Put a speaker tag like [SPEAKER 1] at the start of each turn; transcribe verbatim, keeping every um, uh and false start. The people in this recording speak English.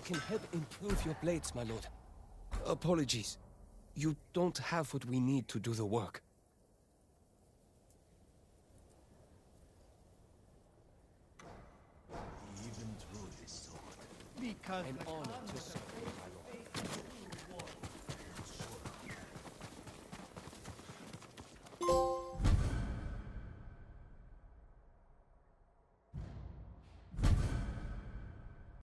[SPEAKER 1] can help improve your blades, my lord. Apologies. You don't have what we need to do the work.
[SPEAKER 2] Even through this sword. Because
[SPEAKER 1] An honor to serve you, my lord.